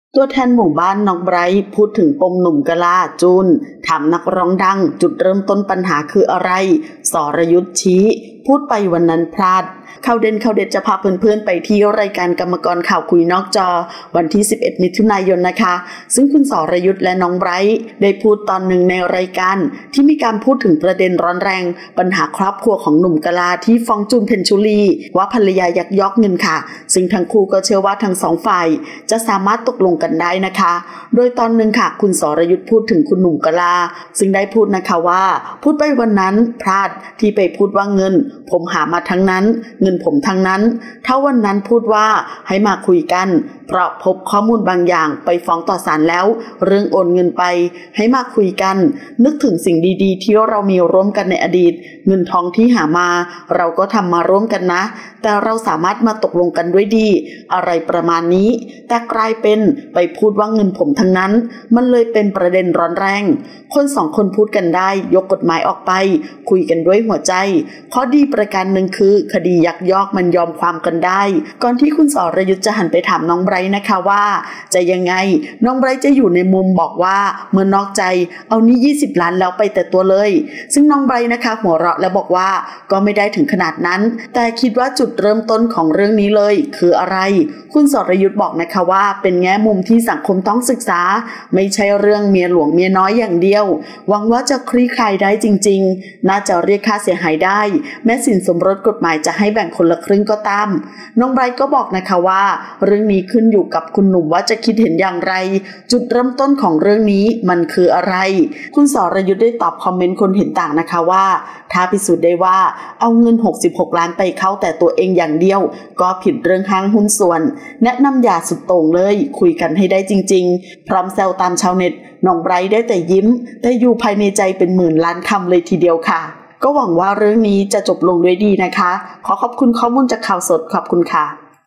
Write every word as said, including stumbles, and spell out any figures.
ตัวแทนหมู่บ้านน้องไบรท์พูดถึงปมหนุ่มกะลาจูนถามนักร้องดังจุดเริ่มต้นปัญหาคืออะไรสรยุทธชี้พูดไปวันนั้นพลาดข่าวเด่นข่าวเด็ดจะพาเพื่อนๆไปที่รายการกรรมกรข่าวคุยนอกจอวันที่สิบเอ็ดมิถุนายนนะคะซึ่งคุณสรยุทธและน้องไบรท์ได้พูดตอนหนึ่งในรายการที่มีการพูดถึงประเด็นร้อนแรงปัญหาครอบครัวของหนุ่มกะลาที่ฟ้องจูนเพ็ญชุลีว่าภรรยายักยอกเงินค่ะซึ่งทั้งคู่ก็เชื่อว่าทั้งสองฝ่ายจะสามารถตกลงกันได้นะคะโดยตอนหนึ่งค่ะคุณสรยุทธพูดถึงคุณหนุ่มกะลาซึ่งได้พูดนะคะว่าพูดไปวันนั้นพลาดที่ไปพูดว่าเงินผมหามาทั้งนั้นเงินผมทั้งนั้นถ้าวันนั้นพูดว่าให้มาคุยกันเพราะพบข้อมูลบางอย่างไปฟ้องต่อศาลแล้วเรื่องโอนเงินไปให้มาคุยกันนึกถึงสิ่งดีๆที่เรามีร่วมกันในอดีตเงินทองที่หามาเราก็ทำมาร่วมกันนะแต่เราสามารถมาตกลงกันด้วยดีอะไรประมาณนี้แต่กลายเป็นไปพูดว่าเงินผมทั้งนั้นมันเลยเป็นประเด็นร้อนแรงคนสองคนพูดกันได้ยกกฎหมายออกไปคุยกันด้วยหัวใจข้อดีประการหนึ่งคือคดียักยอกมันยอมความกันได้ก่อนที่คุณสรยุทธจะหันไปถามน้องไบรท์นะคะว่าจะยังไงน้องไบรท์จะอยู่ในมุมบอกว่าเมื่อนอกใจเอานี่ยี่สิบล้านแล้วไปแต่ตัวเลยซึ่งน้องไบรท์นะคะหัวเราะและบอกว่าก็ไม่ได้ถึงขนาดนั้นแต่คิดว่าจุดเริ่มต้นของเรื่องนี้เลยคืออะไรคุณสรยุทธบอกนะคะว่าเป็นแง่มุมที่สังคมต้องศึกษาไม่ใช่เรื่องเมียหลวงเมียน้อยอย่างเดียวหวังว่าจะคลี่คลายได้จริงๆน่าจะเรียกค่าเสียหายได้แม้สินสมรสกฎหมายจะให้แบ่งคนละครึ่งก็ตามน้องไบรท์ก็บอกนะคะว่าเรื่องนี้ขึ้นอยู่กับคุณหนุ่มว่าจะคิดเห็นอย่างไรจุดเริ่มต้นของเรื่องนี้มันคืออะไรคุณสรยุทธได้ตอบคอมเมนต์คนเห็นต่างนะคะว่าถ้าพิสูจน์ได้ว่าเอาเงินหกสิบหกล้านไปเข้าแต่ตัวเองอย่างเดียวก็ผิดเรื่องห้างหุ้นส่วนแนะนำอย่าสุดโต่งเลยคุยกันให้ได้จริงๆพร้อมแซวตามชาวเน็ตน้องไบรท์ได้แต่ยิ้มแต่อยู่ภายในใจเป็นหมื่นล้านคำเลยทีเดียวค่ะก็หวังว่าเรื่องนี้จะจบลงด้วยดีนะคะขอขอบคุณข้อมูลจากข่าวสดขอบคุณค่ะ